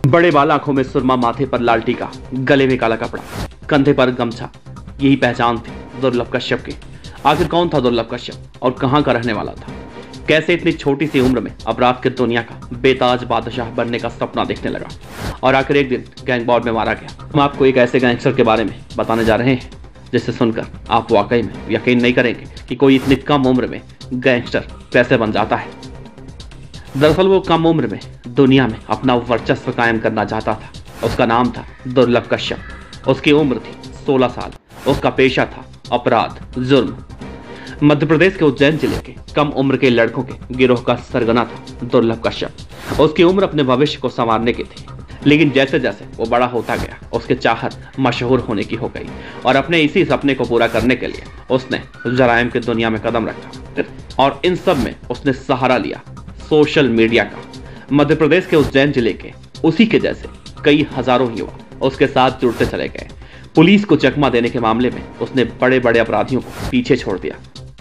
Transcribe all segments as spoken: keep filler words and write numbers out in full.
बड़े बाल, आंखों में सुरमा, माथे पर लाल टीका, गले में काला कपड़ा, कंधे पर गमछा, यही पहचान थी दुर्लभ कश्यप की। आखिर कौन था दुर्लभ कश्यप और कहां का रहने वाला था? कैसे इतनी छोटी सी उम्र में अपराध की दुनिया का बेताज बादशाह बनने का सपना देखने लगा और आखिर एक दिन गैंग वॉर में मारा गया। हम आपको एक ऐसे गैंगस्टर के बारे में बताने जा रहे हैं जिसे सुनकर आप वाकई में यकीन नहीं करेंगे कि कोई इतनी कम उम्र में गैंगस्टर कैसे बन जाता है। दरअसल वो कम उम्र में दुनिया में अपना वर्चस्व कायम करना चाहता था। उसका नाम था दुर्लभ कश्यप। उसकी उम्र थी सोलह साल। उसका पेशा था अपराध, जुर्म। मध्य प्रदेश के उज्जैन जिले के कम उम्र के लड़कों के गिरोह का सरगना था दुर्लभ कश्यप। उसकी उम्र अपने भविष्य को संवारने की थी, लेकिन जैसे जैसे वो बड़ा होता गया उसकी चाहत मशहूर होने की हो गई और अपने इसी सपने को पूरा करने के लिए उसने जराइम की दुनिया में कदम रखा और इन सब में उसने सहारा लिया सोशल मीडिया का। मध्य प्रदेश के उज्जैन जिले के उसी के जैसे कई हजारों युवा उसके साथ जुड़ते चले गए। पुलिस को चकमा देने के मामले में उसने बड़े बड़े अपराधियों को पीछे छोड़ दिया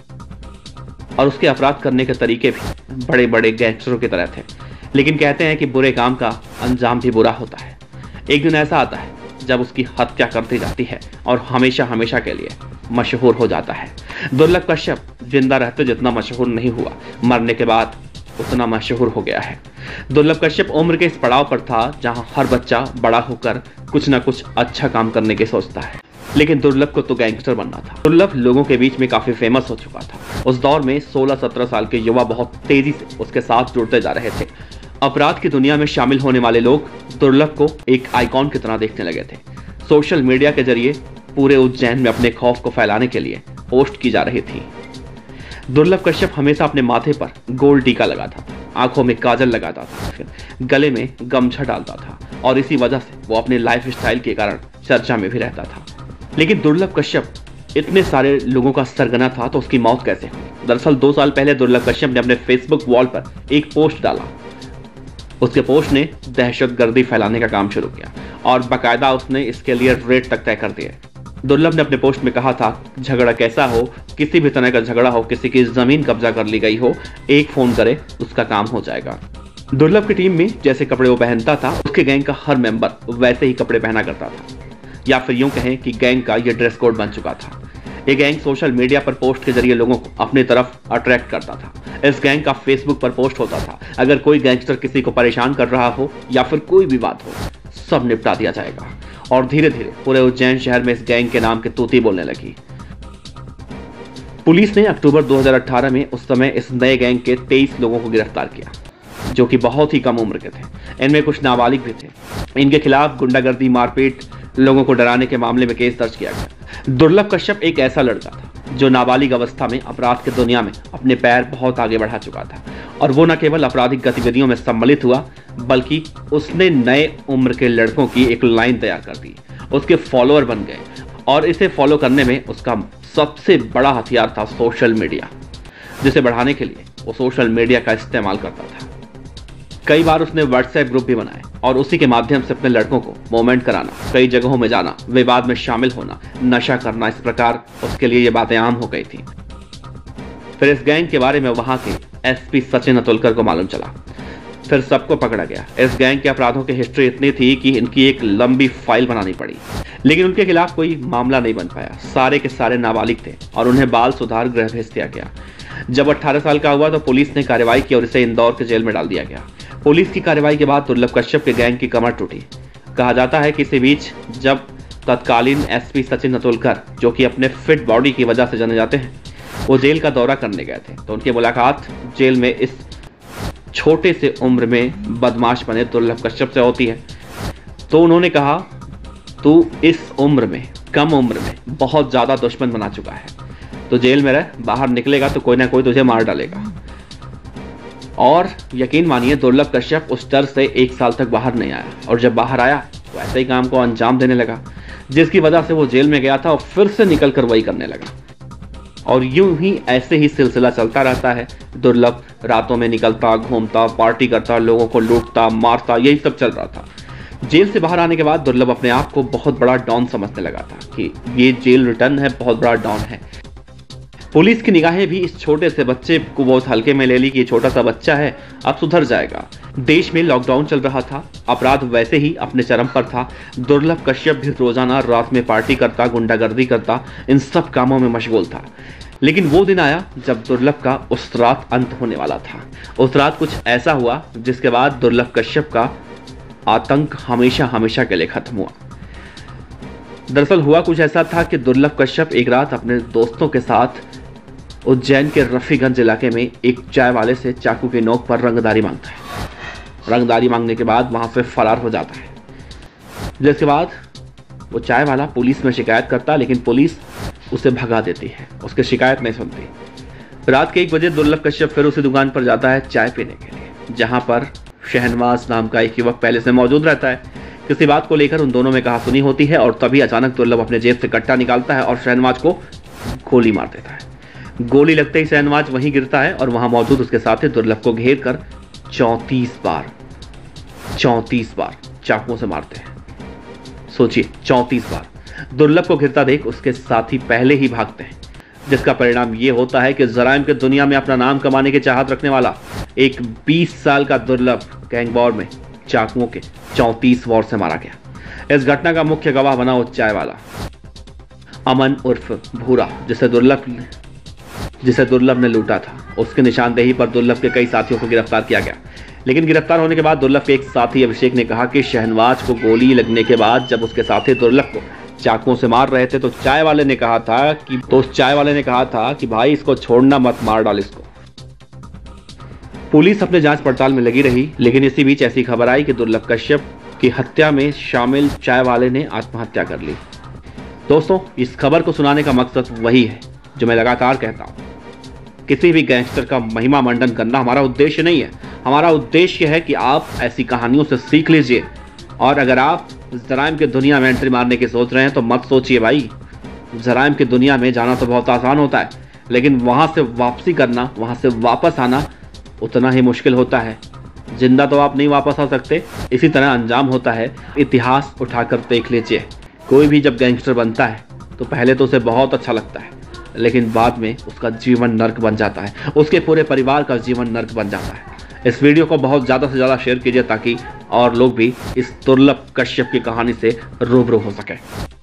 और उसके अपराध करने के तरीके भी बड़े बड़े गैंगस्टरों की तरह थे। लेकिन कहते हैं कि बुरे काम का अंजाम भी बुरा होता है। एक दिन ऐसा आता है जब उसकी हत्या कर दी जाती है और हमेशा हमेशा के लिए मशहूर हो जाता है। दुर्लभ कश्यप जिंदा रहते जितना मशहूर नहीं हुआ, मरने के बाद उतना मशहूर हो गया है। दुर्लभ कश्यप उम्र के इस पड़ाव पर था जहां हर बच्चा बड़ा होकर कुछ ना कुछ अच्छा काम करने की सोचता है, लेकिन दुर्लभ को तो गैंगस्टर बनना था। दुर्लभ लोगों के बीच में काफी फेमस हो चुका था। उस दौर में सोलह सत्रह साल के युवा बहुत तेजी से उसके साथ जुड़ते जा रहे थे। अपराध की दुनिया में शामिल होने वाले लोग दुर्लभ को एक आइकॉन की तरह देखने लगे थे। सोशल मीडिया के जरिए पूरे उज्जैन में अपने खौफ को फैलाने के लिए पोस्ट की जा रही थी। दुर्लभ कश्यप हमेशा अपने माथे पर गोल टीका लगाता था, आंखों में काजल लगाता था, फिर गले में गमछा डालता था और इसी वजह से वो अपने लाइफ स्टाइल के कारण चर्चा में भी रहता था। लेकिन दुर्लभ कश्यप इतने सारे लोगों का सरगना था तो उसकी मौत कैसे हुई? दरअसल दो साल पहले दुर्लभ कश्यप ने अपने फेसबुक वॉल पर एक पोस्ट डाला। उसके पोस्ट ने दहशतगर्दी फैलाने का काम शुरू किया और बाकायदा उसने इसके लिए रेट तक तय कर दिए। दुर्लभ ने अपने पोस्ट में कहा था, झगड़ा कैसा हो, किसी भी तरह का झगड़ा हो, किसी की जमीन कब्जा कर ली गई हो, एक फोन करे उसका काम हो जाएगा। दुर्लभ की टीम में जैसे कपड़े वो पहनता था उसके गैंग का हर मेंबर वैसे ही कपड़े पहना करता था, या फिर यूं कहें कि गैंग का ये ड्रेस कोड बन चुका था। ये गैंग सोशल मीडिया पर पोस्ट के जरिए लोगों को अपनी तरफ अट्रैक्ट करता था। इस गैंग का फेसबुक पर पोस्ट होता था, अगर कोई गैंगस्टर किसी को परेशान कर रहा हो या फिर कोई भी बात हो, सब निपटा दिया जाएगा। और धीरे धीरे पूरे उज्जैन शहर में इस गैंग के नाम की तूती बोलने लगी। पुलिस ने अक्टूबर दो हज़ार अठारह में उस समय इस नए गैंग के तेईस लोगों को गिरफ्तार किया, जो कि बहुत ही कम उम्र के थे। इनमें कुछ नाबालिग भी थे। इनके खिलाफ गुंडागर्दी, मारपीट, लोगों को डराने के मामले में केस दर्ज किया गया। दुर्लभ कश्यप एक ऐसा लड़का था जो नाबालिग अवस्था में अपराध की दुनिया में अपने पैर बहुत आगे बढ़ा चुका था और वो न केवल आपराधिक गतिविधियों में सम्मिलित हुआ, बल्कि उसने नए उम्र के लड़कों की एक लाइन तैयार कर दी। उसके फॉलोअर बन गए और इसे फॉलो करने में उसका सबसे बड़ा हथियार था सोशल मीडिया, जिसे बढ़ाने के लिए वो सोशल मीडिया का इस्तेमाल करता था। कई बार उसने व्हाट्सएप ग्रुप भी बनाए और उसी के माध्यम से अपने लड़कों को मूवमेंट कराना, कई जगहों में जाना, विवाद में शामिल होना, नशा करना, इस प्रकार उसके लिए ये बातें आम हो गई थी। फिर इस गैंग के बारे में वहां के एसपी सचिन अतुलकर को मालूम चला। फिर सबको पकड़ा गया। इस गैंग के अपराधों की हिस्ट्री इतनी थी कि इनकी एक लंबी फाइल बनानी पड़ी, लेकिन उनके खिलाफ कोई मामला नहीं बन पाया। सारे के सारे नाबालिग थे और उन्हें बाल सुधार गृह भेज दिया गया। जब अठारह साल का हुआ तो पुलिस ने कार्रवाई की और इसे इंदौर के जेल में डाल दिया गया। पुलिस की कार्रवाई के बाद दुर्लभ कश्यप के गैंग की कमर टूटी। कहा जाता है कि इसी बीच जब तत्कालीन एसपी सचिन अतुलकर, जो कि अपने फिट बॉडी की वजह से जाने जाते हैं, वो जेल का दौरा करने गए थे तो उनकी मुलाकात जेल में इस छोटे से उम्र में बदमाश बने दुर्लभ कश्यप से होती है। तो उन्होंने कहा, तू इस उम्र में, कम उम्र में बहुत ज्यादा दुश्मन बना चुका है, तो जेल में रह, बाहर निकलेगा तो कोई ना कोई तुझे मार डालेगा। और यकीन मानिए दुर्लभ कश्यप उस डर से एक साल तक बाहर नहीं आया और जब बाहर आया तो ऐसे ही काम को अंजाम देने लगा, जिसकी वजह से वो जेल में गया था और फिर से निकल कर वही करने लगा। और यूं ही ऐसे ही सिलसिला चलता रहता है। दुर्लभ रातों में निकलता, घूमता, पार्टी करता, लोगों को लूटता, मारता, यही सब चल रहा था। जेल से बाहर आने के बाद दुर्लभ अपने आप को बहुत बड़ा डॉन समझने लगा था कि ये जेल रिटर्न है, बहुत बड़ा डॉन है। पुलिस की निगाहें भी इस छोटे से बच्चे को बहुत हल्के में ले ली कि ये छोटा सा बच्चा है, अब सुधर जाएगा। देश में लॉकडाउन चल रहा था, अपराध वैसे ही अपने चरम पर था। दुर्लभ कश्यप भी रोजाना रात में पार्टी करता, गुंडागर्दी करता, इन सब कामों में मशगूल था। लेकिन वो दिन आया जब दुर्लभ का उस रात अंत होने वाला था। उस रात कुछ ऐसा हुआ जिसके बाद दुर्लभ कश्यप का आतंक हमेशा हमेशा के लिए खत्म हुआ। दरअसल हुआ कुछ ऐसा था कि दुर्लभ कश्यप एक रात अपने दोस्तों के साथ उज्जैन के रफीगंज इलाके में एक चाय वाले से चाकू की नोक पर रंगदारी मांगता है। रंगदारी मांगने के बाद वहां से फरार हो जाता है, जिसके बाद वो चाय वाला पुलिस में शिकायत करता, लेकिन पुलिस उसे भगा देती है, उसकी शिकायत नहीं सुनती। रात के एक बजे दुर्लभ कश्यप फिर उसी दुकान पर जाता है चाय पीने के लिए, जहां पर शहनवाज नाम का एक युवक पहले से मौजूद रहता है। किसी बात को लेकर उन दोनों में कहासुनी होती है और तभी अचानक दुर्लभ अपने जेब से कट्टा निकालता है और शहनवाज को गोली मार देता है। गोली लगते ही शहनवाज वहीं गिरता है और वहां मौजूद उसके साथी दुर्लभ को घेर कर चौंतीस बार चौंतीस बार चाकुओं से मारते हैं। सोचिए, चौंतीस बार। दुर्लभ को गिरता देख उसके साथी पहले ही भागते हैं, जिसका परिणाम यह होता है कि जराइम की दुनिया में अपना नाम कमाने की चाहत रखने वाला एक बीस साल का दुर्लभ गैंग वॉर में चाकुओं के चौंतीस वार से मारा गया। इस घटना का मुख्य गवाह बना वो चाय वाला अमन उर्फ भूरा, जिसे दुर्लभ जिसे दुर्लभ ने लूटा था। उसकी निशानदेही पर दुर्लभ के कई साथियों को गिरफ्तार किया गया, लेकिन गिरफ्तार होने के बाद दुर्लभ के एक साथी अभिषेक ने कहा कि शहनवाज को गोली लगने के बाद जब उसके साथी दुर्लभ को चाकुओं से मार रहे थे तो चाय वाले ने कहा था कि तो उस चाय वाले ने कहा था कि भाई इसको छोड़ना मत, मार डाल इसको। पुलिस अपने जांच पड़ताल में लगी रही, लेकिन इसी बीच ऐसी खबर आई कि दुर्लभ कश्यप की हत्या में शामिल चाय वाले ने आत्महत्या कर ली। दोस्तों, इस खबर को सुनाने का मकसद वही है जो मैं लगातार कहता हूं, किसी भी गैंगस्टर का महिमा मंडन करना हमारा उद्देश्य नहीं है। हमारा उद्देश्य है कि आप ऐसी कहानियों से सीख लीजिए, और अगर आप जराइम की दुनिया में एंट्री मारने की सोच रहे हैं तो मत सोचिए भाई। जराइम की दुनिया में जाना तो बहुत आसान होता है, लेकिन वहां से वापसी करना, वहां से वापस आना उतना ही मुश्किल होता है। जिंदा तो आप नहीं वापस आ सकते, इसी तरह अंजाम होता है। इतिहास उठाकर देख लीजिए, कोई भी जब गैंगस्टर बनता है तो पहले तो उसे बहुत अच्छा लगता है, लेकिन बाद में उसका जीवन नर्क बन जाता है, उसके पूरे परिवार का जीवन नर्क बन जाता है। इस वीडियो को बहुत ज़्यादा से ज़्यादा शेयर कीजिए ताकि और लोग भी इस दुर्लभ कश्यप की कहानी से रूबरू हो सके।